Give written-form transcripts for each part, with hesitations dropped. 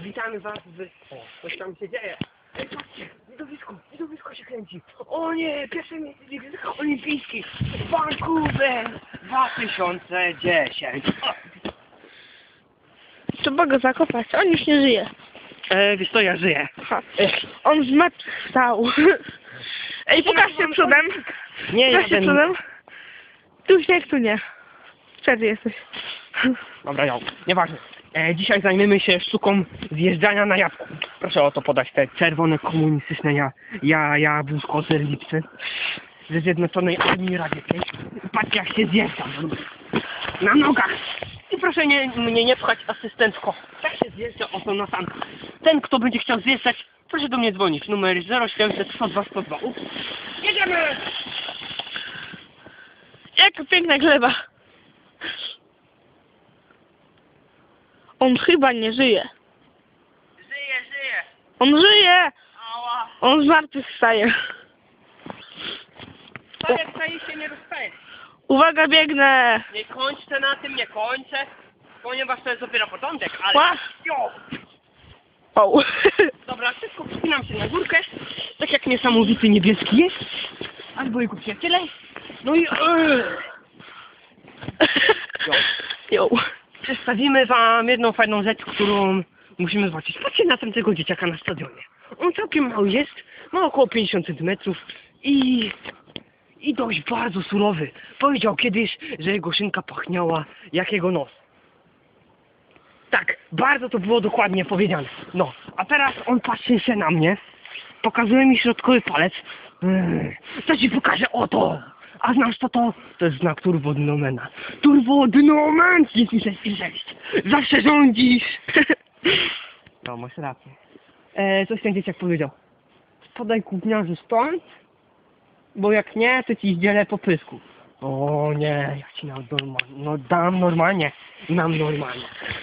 Witamy was w... O, coś tam się dzieje. Ej, patrzcie, widowisko się kręci. O nie, pierwsze miejsce w Igrzyskach Olimpijskich. Vancouver 2010. Trzeba go zakopać, on już nie żyje. Wiesz co, ja żyję. On zmartwychwstał. Ej, pokaż się przodem. Nie, Pokaż się przodem. Tu śnieg, tu nie. Wtedy jesteś. Dobra, nieważne. Dzisiaj zajmiemy się sztuką zjeżdżania na jabłku. Proszę o to podać te czerwone komunistyczne jabłuszko z elipsy ze Zjednoczonej Armii Radzieckiej. Patrzcie, jak się zjeżdża. Na nogach. I proszę mnie nie pchać asystentko. Tak się zjeżdża oto na sankach. Ten, kto będzie chciał zjeżdżać, proszę do mnie dzwonić. Numer 0700 102 102. Jedziemy! Jaka piękna gleba. On chyba nie żyje. Żyje! On żyje! Ała! On zmartwychwstaje. Wstaje się nie rozstaje. Uwaga, biegnę! Nie kończę na tym, nie kończę, ponieważ to jest dopiero początek, ale... Ła! Jo! O. Dobra, szybko wspinam się na górkę, tak jak niesamowity niebieski jest, albo jego przyjaciele, no i... Jo. Przedstawimy wam jedną fajną rzecz, którą musimy zobaczyć. Patrzcie na tamtego dzieciaka na stadionie. On całkiem mały jest, ma około 50 cm i dość bardzo surowy. Powiedział kiedyś, że jego szynka pachniała jak jego nos. Tak, bardzo to było dokładnie powiedziane. No, a teraz on patrzy się na mnie, pokazuje mi środkowy palec. Co ci pokażę? Oto! A znasz co to? To jest znak turbodynamena. Turbodynamen! 6. Zawsze rządzisz! No, masz rację. Coś ten dzieciak powiedział. Spadaj gówniarzu stąd, bo jak nie, to ci zdzielę po pysku. O nie, ja ci dam normalnie. Nam normalnie.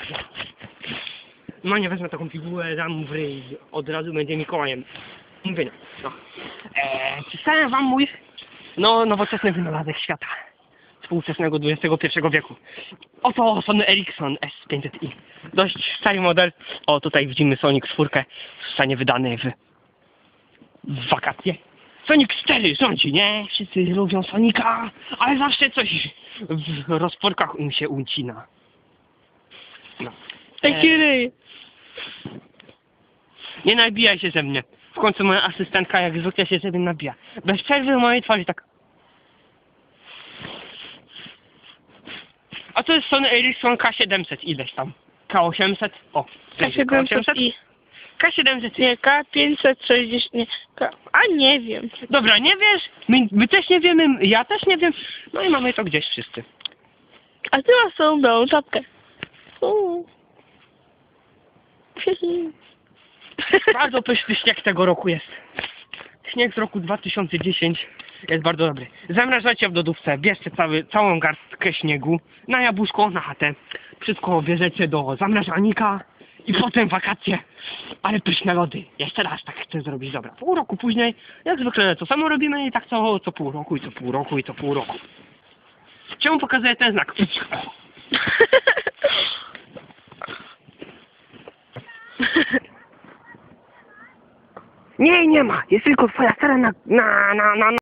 No nie wezmę taką figurę, dam mu w ryj, od razu będzie Mikołajem. Mówię no. Przedstawiam wam mój nowoczesny wynalazek świata. Współczesnego XXI wieku. Oto Sony Ericsson S500i. Dość stary model. O, tutaj widzimy Sonic 4. Zostanie wydany w wakacje. Sonic 4 rządzi, nie? Wszyscy lubią Sonika, ale zawsze coś w rozporkach im się ucina. No. Taki ryj. Nie nabijaj się ze mnie. W końcu moja asystentka jak zwykle się ze mnie nabija. Bez przerwy w mojej twarzy tak. A to jest Sony Ericsson K700 ileś tam. K800? O. K700i. K700. Nie, K560. Nie. A nie wiem. Dobra, nie wiesz? My też nie wiemy, ja też nie wiem. No i mamy to gdzieś wszyscy. A ty masz tą białą czapkę. Bardzo pyszny śnieg tego roku jest. Śnieg z roku 2010 jest bardzo dobry. Zamrażacie w lodówce, bierzcie całą garstkę śniegu na jabłuszko, na chatę. Wszystko bierzecie do zamrażalnika i potem wakacje. Ale pyszne lody. Jeszcze raz tak chcę zrobić. Dobra, pół roku później, jak zwykle to samo robimy i tak co pół roku i co pół roku i co pół roku. Czemu pokazuję ten znak? Nie ma. Jest tylko twoja stara na